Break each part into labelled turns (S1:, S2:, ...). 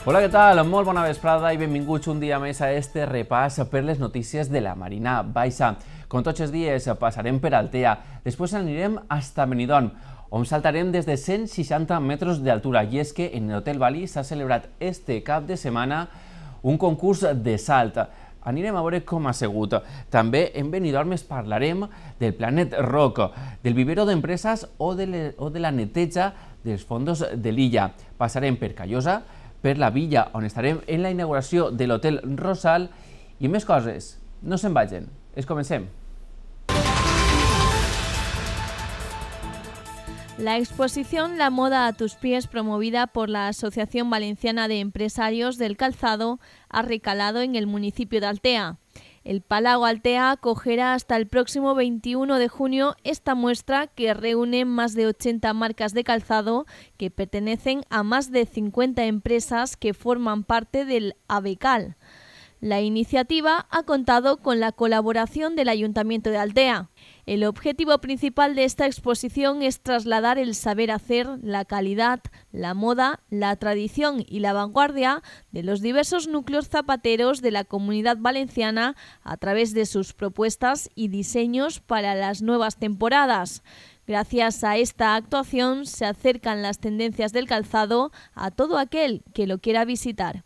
S1: Hola, què tal? Molt bona vesprada i benvinguts un dia més a este repàs per les notícies de la Marina Baixa. Com tots els dies passarem per Altea, després anirem hasta Benidorm, on saltarem des de 160 metres d'altura, i és que en l'Hotel Bali s'ha celebrat este cap de setmana un concurs de salt. Anirem a veure com ha sigut. També en Benidorm parlarem del Planet Rock, del vivero d'empreses o de la neteja dels fondos de l'illa. Passarem per Callosa, per la villa on estarem en la inauguració de l'Hotel Rosal i més coses. No se'n vagin. Comencem.
S2: La exposición La moda a tus pies, promovida por la Asociación Valenciana de Empresarios del Calzado, ha recalado en el municipio de Altea. El Palau Altea acogerá hasta el próximo 21 de junio esta muestra que reúne más de 80 marcas de calzado que pertenecen a más de 50 empresas que forman parte del ABECAL. La iniciativa ha contado con la colaboración del Ayuntamiento de Altea. El objetivo principal de esta exposición es trasladar el saber hacer, la calidad, la moda, la tradición y la vanguardia de los diversos núcleos zapateros de la Comunidad Valenciana a través de sus propuestas y diseños para las nuevas temporadas. Gracias a esta actuación se acercan las tendencias del calzado a todo aquel que lo quiera visitar.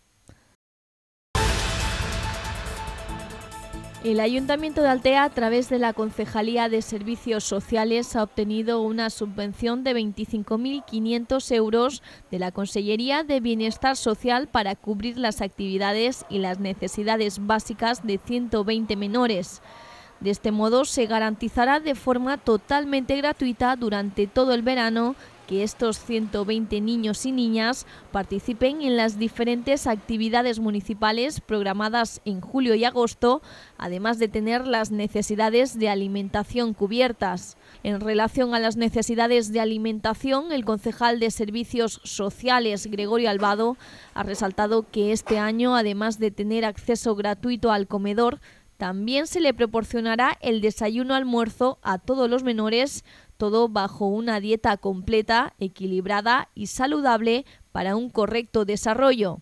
S2: El Ayuntamiento de Altea, a través de la Concejalía de Servicios Sociales, ha obtenido una subvención de 25.500 euros de la Consellería de Bienestar Social para cubrir las actividades y las necesidades básicas de 120 menores. De este modo, se garantizará de forma totalmente gratuita durante todo el verano que estos 120 niños y niñas participen en las diferentes actividades municipales programadas en julio y agosto, además de tener las necesidades de alimentación cubiertas. En relación a las necesidades de alimentación, el concejal de Servicios Sociales, Gregorio Albado, ha resaltado que este año, además de tener acceso gratuito al comedor, también se le proporcionará el desayuno-almuerzo a todos los menores, todo bajo una dieta completa, equilibrada y saludable para un correcto desarrollo.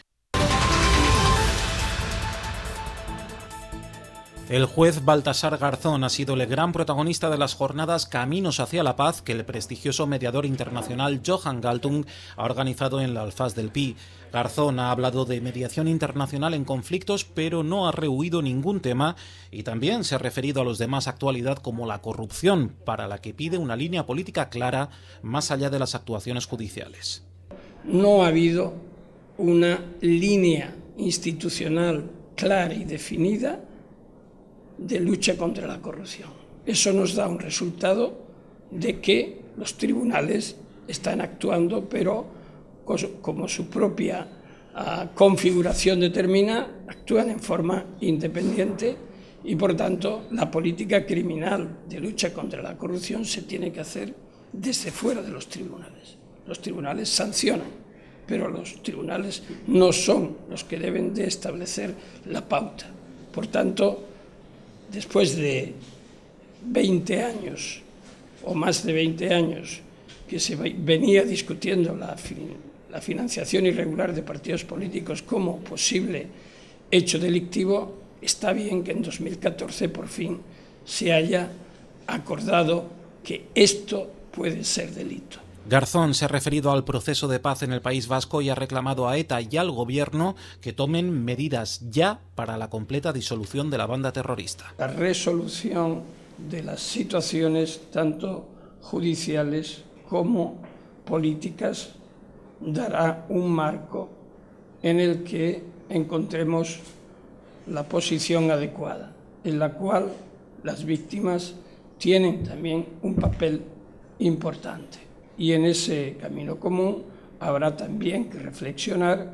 S3: El juez Baltasar Garzón ha sido el gran protagonista de las jornadas Caminos hacia la Paz que el prestigioso mediador internacional Johan Galtung ha organizado en la Alfaz del Pi. Garzón ha hablado de mediación internacional en conflictos, pero no ha rehuido ningún tema y también se ha referido a los de más actualidad como la corrupción, para la que pide una línea política clara más allá de las actuaciones judiciales.
S4: No ha habido una línea institucional clara y definida de lucha contra la corrupción. Eso nos da un resultado de que los tribunales están actuando, pero como su propia configuración determina, actúan en forma independiente y, por tanto, la política criminal de lucha contra la corrupción se tiene que hacer desde fuera de los tribunales. Los tribunales sancionan, pero los tribunales no son los que deben de establecer la pauta. Por tanto, después de 20 años o más de 20 años que se venía discutiendo la financiación irregular de partidos políticos como posible hecho delictivo, está bien que en 2014 por fin se haya acordado que esto puede ser delito.
S3: Garzón se ha referido al proceso de paz en el País Vasco y ha reclamado a ETA y al Gobierno que tomen medidas ya para la completa disolución de la banda terrorista.
S4: La resolución de las situaciones, tanto judiciales como políticas, dará un marco en el que encontremos la posición adecuada, en la cual las víctimas tienen también un papel importante. Y en ese camino común habrá también que reflexionar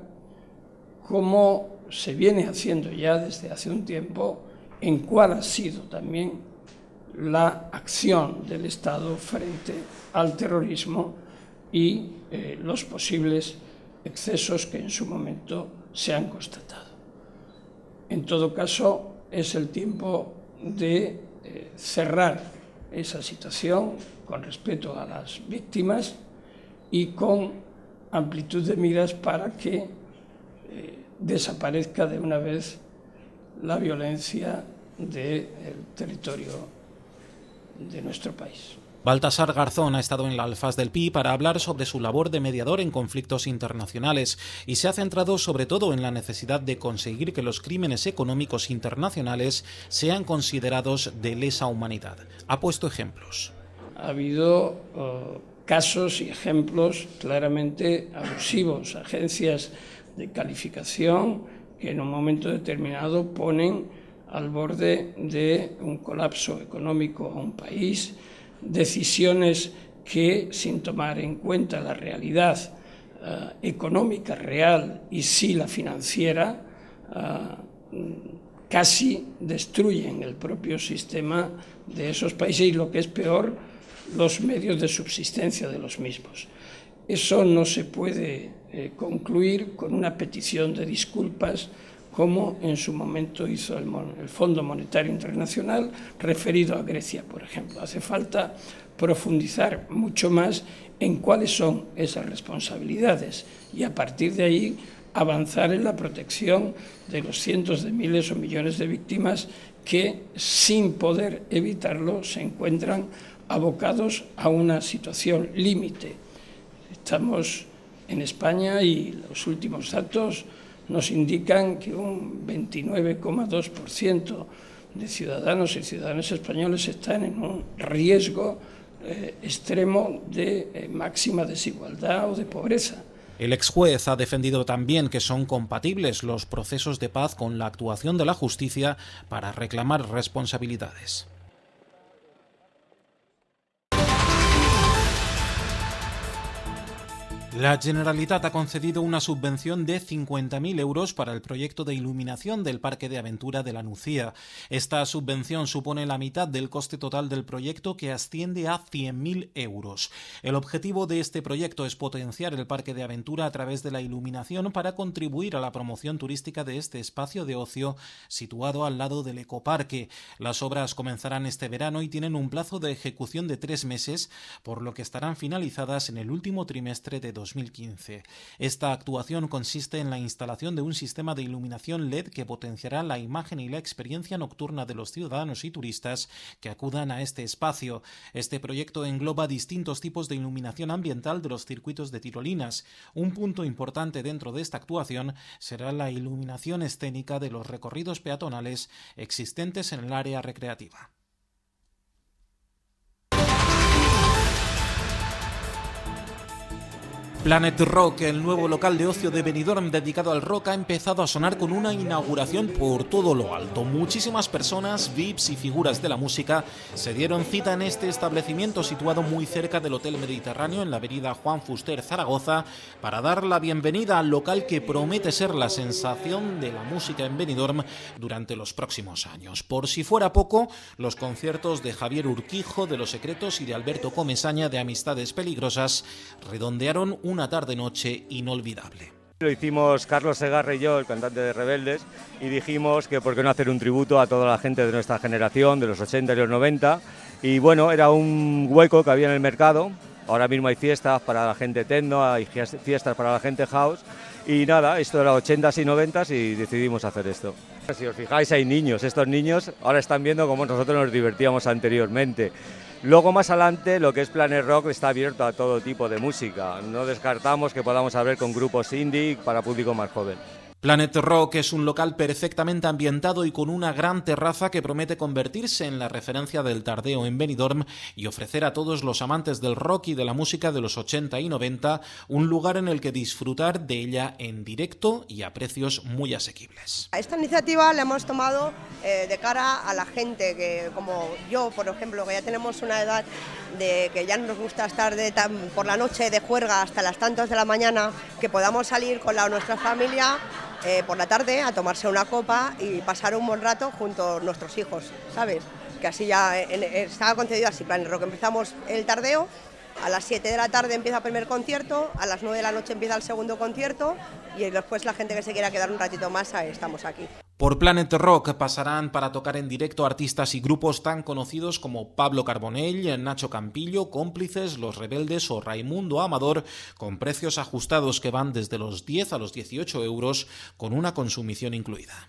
S4: cómo se viene haciendo ya desde hace un tiempo, en cuál ha sido también la acción del Estado frente al terrorismo y los posibles excesos que en su momento se han constatado. En todo caso, es el tiempo de cerrar esa situación con respeto a las víctimas y con amplitud de miras para que desaparezca de una vez la violencia del territorio de nuestro país.
S3: Baltasar Garzón ha estado en la Alfaz del Pi para hablar sobre su labor de mediador en conflictos internacionales y se ha centrado sobre todo en la necesidad de conseguir que los crímenes económicos internacionales sean considerados de lesa humanidad. Ha puesto ejemplos.
S4: Ha habido casos y ejemplos claramente abusivos, agencias de calificación que en un momento determinado ponen al borde de un colapso económico a un país, decisiones que, sin tomar en cuenta la realidad económica real y sí la financiera, casi destruyen el propio sistema de esos países y, lo que es peor, los medios de subsistencia de los mismos. Eso no se puede concluir con una petición de disculpas como en su momento hizo el Fondo Monetario Internacional referido a Grecia, por ejemplo. Hace falta profundizar mucho más en cuáles son esas responsabilidades y a partir de ahí avanzar en la protección de los cientos de miles o millones de víctimas que, sin poder evitarlo, se encuentran abocados a una situación límite. Estamos en España y los últimos datos nos indican que un 29,2% de ciudadanos y ciudadanas españoles están en un riesgo extremo de máxima desigualdad o de pobreza.
S3: El exjuez ha defendido también que son compatibles los procesos de paz con la actuación de la justicia para reclamar responsabilidades. La Generalitat ha concedido una subvención de 50.000 euros para el proyecto de iluminación del Parque de Aventura de la Nucía. Esta subvención supone la mitad del coste total del proyecto, que asciende a 100.000 euros. El objetivo de este proyecto es potenciar el Parque de Aventura a través de la iluminación para contribuir a la promoción turística de este espacio de ocio situado al lado del ecoparque. Las obras comenzarán este verano y tienen un plazo de ejecución de 3 meses, por lo que estarán finalizadas en el último trimestre de 2015. Esta actuación consiste en la instalación de un sistema de iluminación LED que potenciará la imagen y la experiencia nocturna de los ciudadanos y turistas que acudan a este espacio. Este proyecto engloba distintos tipos de iluminación ambiental de los circuitos de tirolinas. Un punto importante dentro de esta actuación será la iluminación escénica de los recorridos peatonales existentes en el área recreativa. Planet Rock, el nuevo local de ocio de Benidorm dedicado al rock, ha empezado a sonar con una inauguración por todo lo alto. Muchísimas personas, VIPs y figuras de la música se dieron cita en este establecimiento situado muy cerca del Hotel Mediterráneo en la avenida Juan Fuster, Zaragoza, para dar la bienvenida al local que promete ser la sensación de la música en Benidorm durante los próximos años. Por si fuera poco, los conciertos de Javier Urquijo, de Los Secretos, y de Alberto Comesaña, de Amistades Peligrosas, redondearon una tarde-noche inolvidable.
S5: Lo hicimos Carlos Segarra y yo, el cantante de Rebeldes, y dijimos que por qué no hacer un tributo a toda la gente de nuestra generación, de los 80 y los 90, y bueno, era un hueco que había en el mercado. Ahora mismo hay fiestas para la gente techno, hay fiestas para la gente house, y nada, esto era 80s y 90s y decidimos hacer esto. Si os fijáis, hay niños, estos niños ahora están viendo cómo nosotros nos divertíamos anteriormente. Luego, más adelante, lo que es Planet Rock está abierto a todo tipo de música. No descartamos que podamos hablar con grupos indie para público más joven.
S3: Planet Rock es un local perfectamente ambientado y con una gran terraza que promete convertirse en la referencia del tardeo en Benidorm y ofrecer a todos los amantes del rock y de la música de los 80 y 90 un lugar en el que disfrutar de ella en directo y a precios muy asequibles.
S6: Esta iniciativa la hemos tomado de cara a la gente que, como yo, por ejemplo, que ya tenemos una edad de que ya nos gusta estar por la noche de juerga hasta las tantas de la mañana, que podamos salir con nuestra familia por la tarde a tomarse una copa y pasar un buen rato junto a nuestros hijos, ¿sabes? Que así ya estaba concedido así, Planet Rock. Empezamos el tardeo, a las 7 de la tarde empieza el primer concierto, a las 9 de la noche empieza el segundo concierto y después la gente que se quiera quedar un ratito más, estamos aquí.
S3: Por Planet Rock pasarán para tocar en directo artistas y grupos tan conocidos como Pablo Carbonell, Nacho Campillo, Cómplices, Los Rebeldes o Raimundo Amador, con precios ajustados que van desde los 10 a los 18 euros, con una consumición incluida.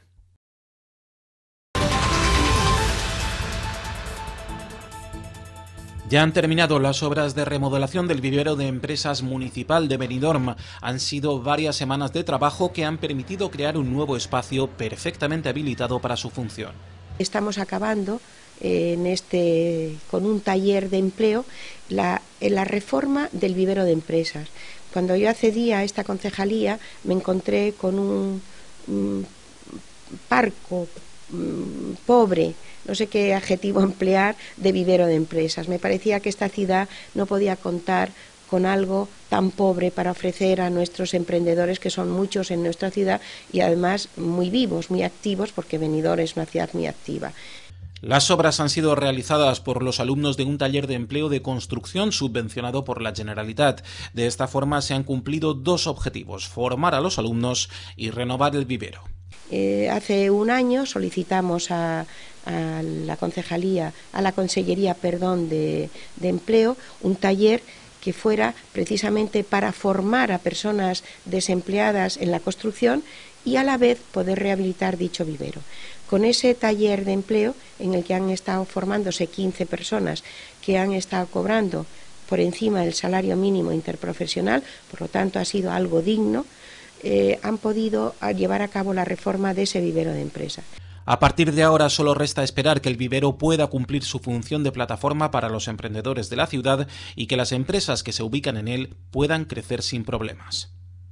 S3: Ya han terminado las obras de remodelación del vivero de empresas municipal de Benidorm. Han sido varias semanas de trabajo que han permitido crear un nuevo espacio perfectamente habilitado para su función.
S7: Estamos acabando con un taller de empleo la reforma del vivero de empresas. Cuando yo accedí a esta concejalía me encontré con un parco pobre, no sé qué adjetivo emplear, de vivero de empresas. Me parecía que esta ciudad no podía contar con algo tan pobre para ofrecer a nuestros emprendedores, que son muchos en nuestra ciudad y además muy vivos, muy activos, porque Benidorm es una ciudad muy activa.
S3: Las obras han sido realizadas por los alumnos de un taller de empleo de construcción subvencionado por la Generalitat. De esta forma se han cumplido dos objetivos: formar a los alumnos y renovar el vivero.
S7: Hace un año solicitamos a la Consellería de Empleo un taller que fuera precisamente para formar a personas desempleadas en la construcción y a la vez poder rehabilitar dicho vivero. Con ese taller de empleo, en el que han estado formándose 15 personas que han estado cobrando por encima del salario mínimo interprofesional, por lo tanto ha sido algo digno, han podido llevar a cabo la reforma de ese vivero de empresas.
S3: A partir de ahora solo resta esperar que el vivero pueda cumplir su función de plataforma para los emprendedores de la ciudad y que las empresas que se ubican en él puedan crecer sin problemas.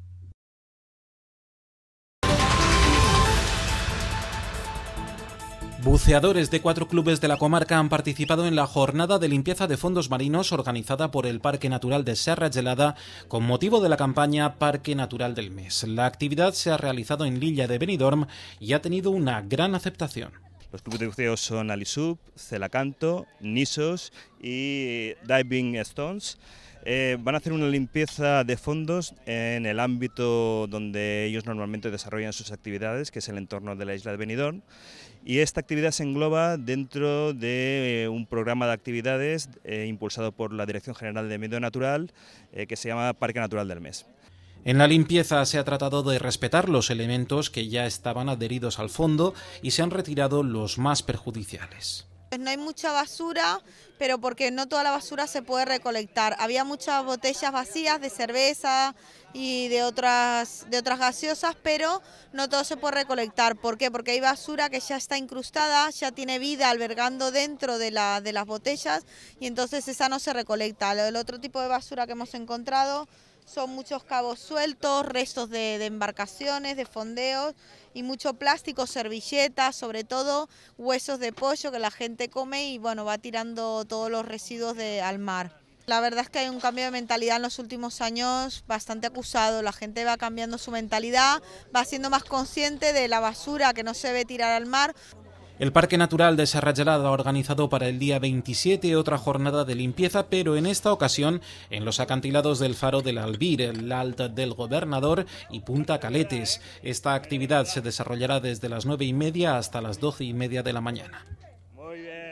S3: Buceadores de 4 clubes de la comarca han participado en la jornada de limpieza de fondos marinos organizada por el Parque Natural de Serra Gelada con motivo de la campaña Parque Natural del Mes. La actividad se ha realizado en l'illa de Benidorm y ha tenido una gran aceptación.
S8: Los clubes de buceo son Alisub, Celacanto, Nisos y Diving Stones. Van a hacer una limpieza de fondos en el ámbito donde ellos normalmente desarrollan sus actividades, que es el entorno de la isla de Benidorm. Y esta actividad se engloba dentro de un programa de actividades impulsado por la Dirección General de Medio Natural, que se llama Parque Natural del Mes.
S3: En la limpieza se ha tratado de respetar los elementos que ya estaban adheridos al fondo y se han retirado los más perjudiciales.
S9: No hay mucha basura, pero porque no toda la basura se puede recolectar. Había muchas botellas vacías de cerveza y de otras gaseosas, pero no todo se puede recolectar. ¿Por qué? Porque hay basura que ya está incrustada, ya tiene vida albergando dentro de las botellas y entonces esa no se recolecta. El otro tipo de basura que hemos encontrado son muchos cabos sueltos, restos de embarcaciones, de fondeos y mucho plástico, servilletas, sobre todo huesos de pollo que la gente come y bueno, va tirando todos los residuos al mar. La verdad es que hay un cambio de mentalidad en los últimos años bastante acusado, la gente va cambiando su mentalidad, va siendo más consciente de la basura que no se debe tirar al mar.
S3: El Parque Natural de Serra Gelada ha organizado para el día 27 otra jornada de limpieza, pero en esta ocasión en los acantilados del Faro del Albir, el Alt del Gobernador y Punta Caletes. Esta actividad se desarrollará desde las 9:30 hasta las 12:30 de la mañana.
S8: Muy bien.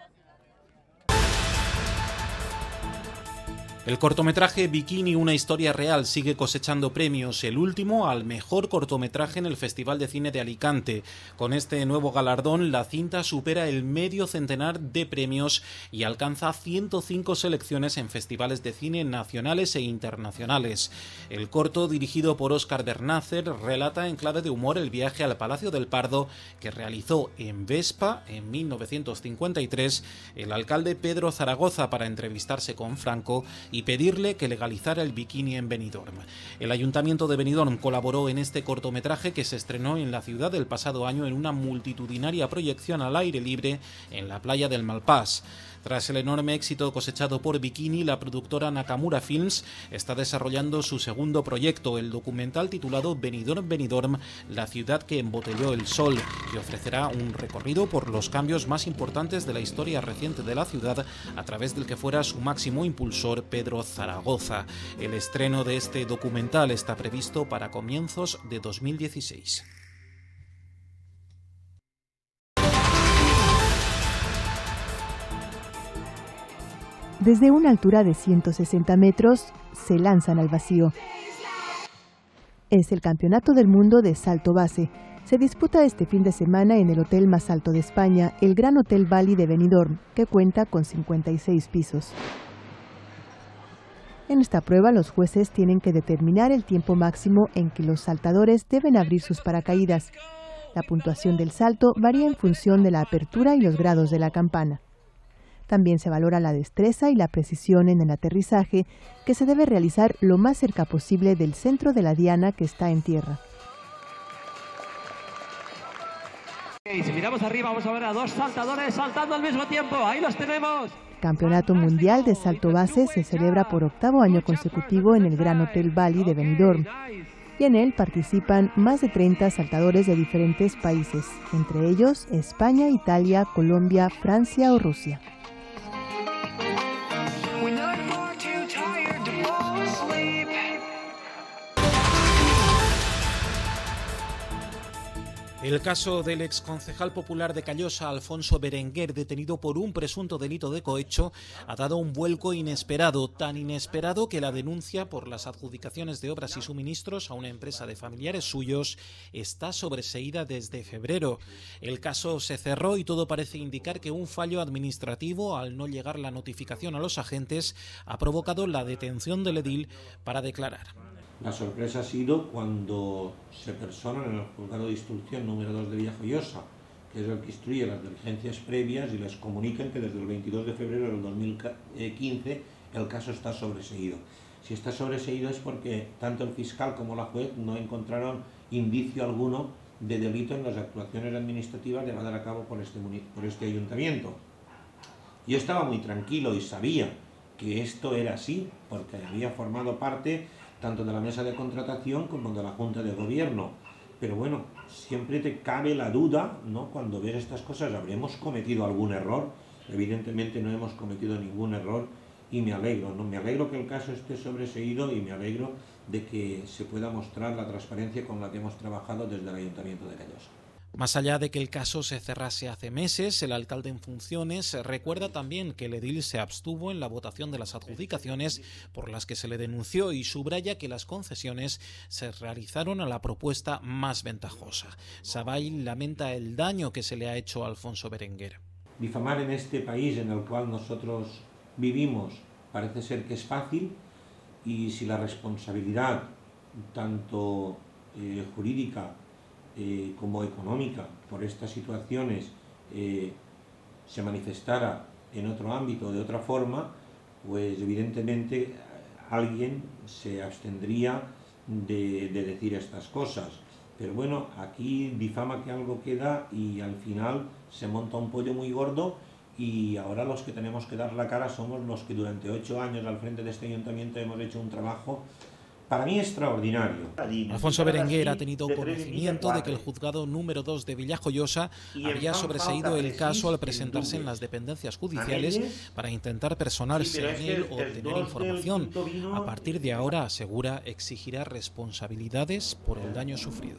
S3: El cortometraje Bikini, una historia real, sigue cosechando premios, el último al mejor cortometraje en el Festival de Cine de Alicante. Con este nuevo galardón, la cinta supera el medio centenar de premios y alcanza 105 selecciones en festivales de cine nacionales e internacionales. El corto, dirigido por Óscar Bernácer, relata en clave de humor el viaje al Palacio del Pardo que realizó en Vespa en 1953 el alcalde Pedro Zaragoza para entrevistarse con Franco y pedirle que legalizara el bikini en Benidorm. El Ayuntamiento de Benidorm colaboró en este cortometraje que se estrenó en la ciudad el pasado año en una multitudinaria proyección al aire libre en la playa del Malpàs. Tras el enorme éxito cosechado por Bikini, la productora Nakamura Films está desarrollando su segundo proyecto, el documental titulado Benidorm, la ciudad que embotelló el sol, que ofrecerá un recorrido por los cambios más importantes de la historia reciente de la ciudad, a través del que fuera su máximo impulsor, Pedro Zaragoza. El estreno de este documental está previsto para comienzos de 2016.
S10: Desde una altura de 160 metros, se lanzan al vacío. Es el Campeonato del Mundo de Salto Base. Se disputa este fin de semana en el hotel más alto de España, el Gran Hotel Bali de Benidorm, que cuenta con 56 pisos. En esta prueba, los jueces tienen que determinar el tiempo máximo en que los saltadores deben abrir sus paracaídas. La puntuación del salto varía en función de la apertura y los grados de la campana. También se valora la destreza y la precisión en el aterrizaje, que se debe realizar lo más cerca posible del centro de la diana que está en tierra.
S11: Si miramos arriba vamos a ver a dos saltadores saltando al mismo tiempo. ¡Ahí los tenemos!
S10: El Campeonato Mundial de Salto Base se celebra por 8º año consecutivo en el Gran Hotel Bali de Benidorm. Y en él participan más de 30 saltadores de diferentes países, entre ellos España, Italia, Colombia, Francia o Rusia.
S3: El caso del exconcejal popular de Callosa, Alfonso Berenguer, detenido por un presunto delito de cohecho, ha dado un vuelco inesperado, tan inesperado que la denuncia por las adjudicaciones de obras y suministros a una empresa de familiares suyos está sobreseída desde febrero. El caso se cerró y todo parece indicar que un fallo administrativo, al no llegar la notificación a los agentes, ha provocado la detención del edil para declarar.
S12: La sorpresa ha sido cuando se personan en el juzgado de instrucción número 2 de Villajoyosa, que es el que instruye las diligencias previas, y les comunican que desde el 22 de febrero del 2015 el caso está sobreseído. Si está sobreseído es porque tanto el fiscal como la juez no encontraron indicio alguno de delito en las actuaciones administrativas llevadas a cabo por este ayuntamiento. Yo estaba muy tranquilo y sabía que esto era así, porque había formado parte tanto de la mesa de contratación como de la Junta de Gobierno. Pero bueno, siempre te cabe la duda, ¿no? Cuando ves estas cosas, ¿habremos cometido algún error? Evidentemente no hemos cometido ningún error y me alegro, ¿no? Me alegro que el caso esté sobreseído y me alegro de que se pueda mostrar la transparencia con la que hemos trabajado desde el Ayuntamiento de Callosa.
S3: Más allá de que el caso se cerrase hace meses, el alcalde en funciones recuerda también que el edil se abstuvo en la votación de las adjudicaciones por las que se le denunció y subraya que las concesiones se realizaron a la propuesta más ventajosa. Sabay lamenta el daño que se le ha hecho a Alfonso Berenguer.
S12: Difamar en este país en el cual nosotros vivimos parece ser que es fácil, y si la responsabilidad tanto jurídica como económica por estas situaciones se manifestara en otro ámbito o de otra forma, pues evidentemente alguien se abstendría de decir estas cosas. Pero bueno, aquí difama que algo queda y al final se monta un pollo muy gordo, y ahora los que tenemos que dar la cara somos los que durante 8 años al frente de este ayuntamiento hemos hecho un trabajo para mí extraordinario.
S3: Alfonso Berenguer ha tenido conocimiento de que el juzgado número 2 de Villajoyosa había sobreseído el caso al presentarse en las dependencias judiciales para intentar personarse en él o obtener información. A partir de ahora, asegura, exigirá responsabilidades por el daño sufrido.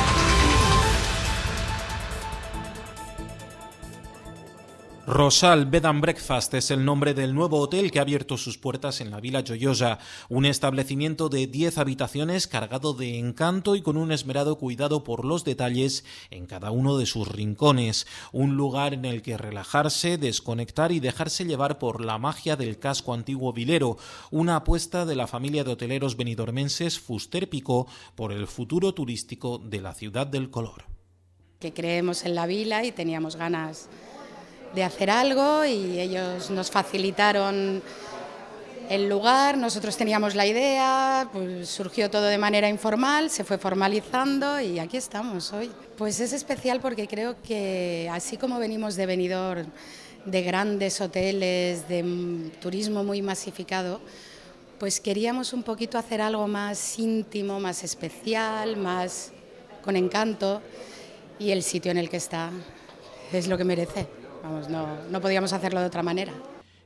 S3: Rosal Bed and Breakfast es el nombre del nuevo hotel que ha abierto sus puertas en la Vila Joiosa, un establecimiento de 10 habitaciones cargado de encanto y con un esmerado cuidado por los detalles en cada uno de sus rincones, un lugar en el que relajarse, desconectar y dejarse llevar por la magia del casco antiguo vilero, una apuesta de la familia de hoteleros benidormenses Fuster Picó por el futuro turístico de la ciudad del color.
S13: Que creemos en la vila y teníamos ganas de hacer algo, y ellos nos facilitaron el lugar, nosotros teníamos la idea, pues surgió todo de manera informal, se fue formalizando y aquí estamos hoy. Pues es especial porque creo que así como venimos de Benidorm, de grandes hoteles, de turismo muy masificado, pues queríamos un poquito hacer algo más íntimo, más especial, más con encanto, y el sitio en el que está es lo que merece. Vamos, no podíamos hacerlo de otra manera.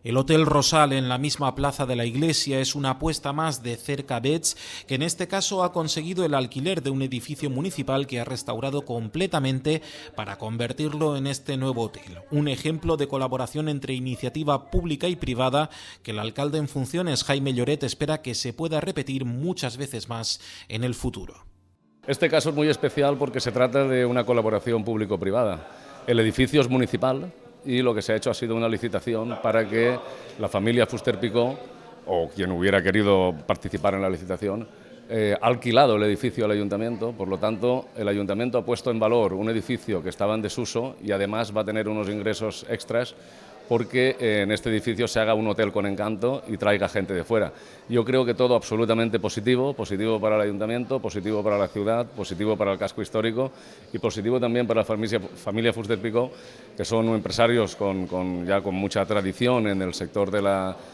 S3: El Hotel Rosal, en la misma plaza de la iglesia, es una apuesta más de Cerca Beds, que en este caso ha conseguido el alquiler de un edificio municipal que ha restaurado completamente para convertirlo en este nuevo hotel. Un ejemplo de colaboración entre iniciativa pública y privada que el alcalde en funciones, Jaime Lloret, espera que se pueda repetir muchas veces más en el futuro.
S14: Este caso es muy especial porque se trata de una colaboración público-privada. El edificio es municipal y lo que se ha hecho ha sido una licitación para que la familia Fuster-Picó, o quien hubiera querido participar en la licitación, ha alquilado el edificio al ayuntamiento. Por lo tanto, el ayuntamiento ha puesto en valor un edificio que estaba en desuso y además va a tener unos ingresos extras porque en este edificio se haga un hotel con encanto y traiga gente de fuera. Yo creo que todo absolutamente positivo, positivo para el ayuntamiento, positivo para la ciudad, positivo para el casco histórico y positivo también para la familia Fuster-Picó, que son empresarios ya con mucha tradición en el sector de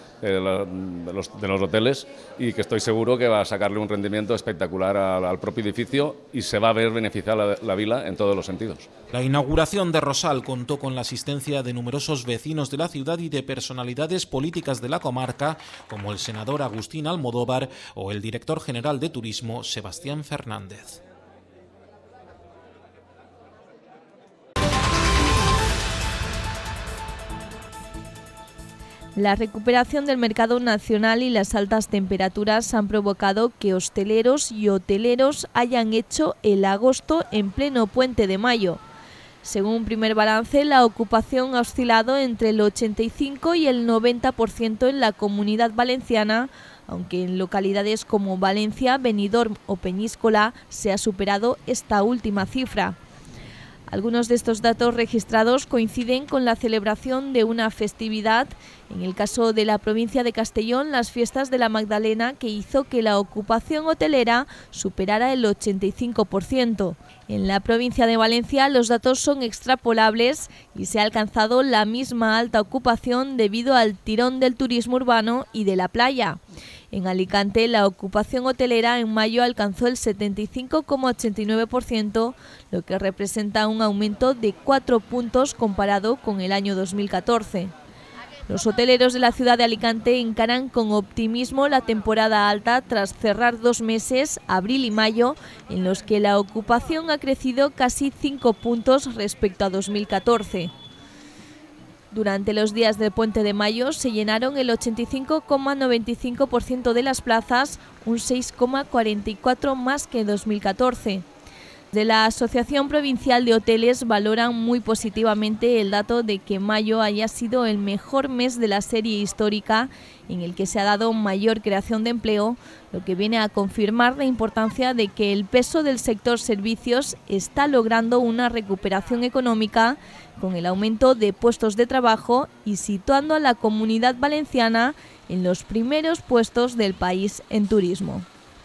S14: los hoteles y que estoy seguro que va a sacarle un rendimiento espectacular al propio edificio y se va a ver beneficiada la vila en todos los sentidos.
S3: La inauguración de Rosal contó con la asistencia de numerosos vecinos de la ciudad y de personalidades políticas de la comarca, como el senador Agustín Almodóvar o el director general de Turismo, Sebastián Fernández.
S2: La recuperación del mercado nacional y las altas temperaturas han provocado que hosteleros y hoteleros hayan hecho el agosto en pleno puente de mayo. Según un primer balance, la ocupación ha oscilado entre el 85 y el 90% en la Comunidad Valenciana, aunque en localidades como Valencia, Benidorm o Peñíscola se ha superado esta última cifra. Algunos de estos datos registrados coinciden con la celebración de una festividad, en el caso de la provincia de Castellón, las fiestas de la Magdalena, que hizo que la ocupación hotelera superara el 85%. En la provincia de Valencia los datos son extrapolables y se ha alcanzado la misma alta ocupación debido al tirón del turismo urbano y de la playa. En Alicante, la ocupación hotelera en mayo alcanzó el 75,89%, lo que representa un aumento de 4 puntos comparado con el año 2014. Los hoteleros de la ciudad de Alicante encaran con optimismo la temporada alta tras cerrar 2 meses, abril y mayo, en los que la ocupación ha crecido casi 5 puntos respecto a 2014. Durante los días del puente de mayo se llenaron el 85,95% de las plazas, un 6,44 más que en 2014. De la Asociación Provincial de Hoteles valoran muy positivamente el dato de que mayo haya sido el mejor mes de la serie histórica en el que se ha dado mayor creación de empleo, lo que viene a confirmar la importancia de que el peso del sector servicios está logrando una recuperación económica con el aumento de puestos de trabajo y situando a la Comunidad Valenciana en los primeros puestos del país en turismo.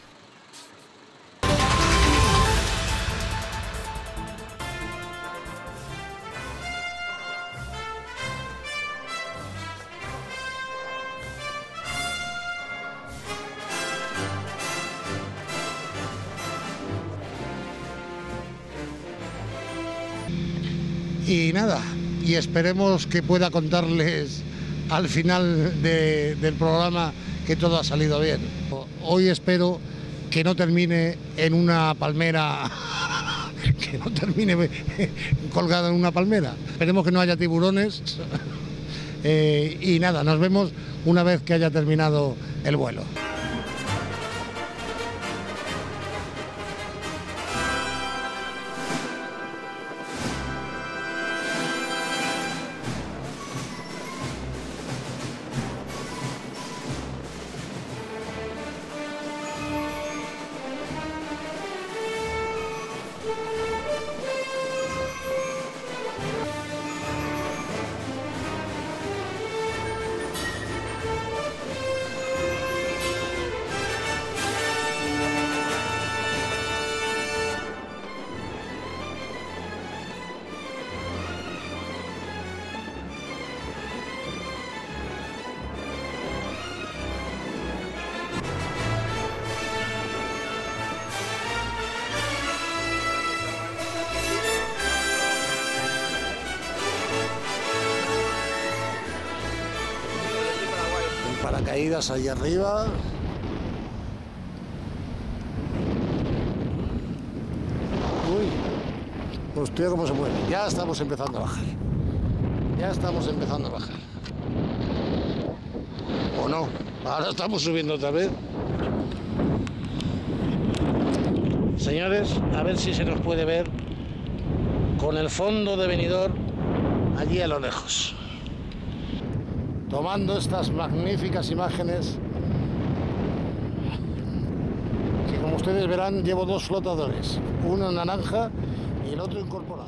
S15: Y nada, y esperemos que pueda contarles al final del programa que todo ha salido bien. Hoy espero que no termine en una palmera, que no termine colgado en una palmera. Esperemos que no haya tiburones y nada, nos vemos una vez que haya terminado el vuelo. paracaídas ahí arriba. Uy, hostia, cómo se mueve. Ya estamos empezando a bajar. Ya estamos empezando a bajar. ¿O no? Ahora estamos subiendo otra vez. Señores, a ver si se nos puede ver con el fondo de Benidorm allí a lo lejos. Tomando estas magníficas imágenes que, como ustedes verán, llevo dos flotadores, uno naranja y el otro incorporado.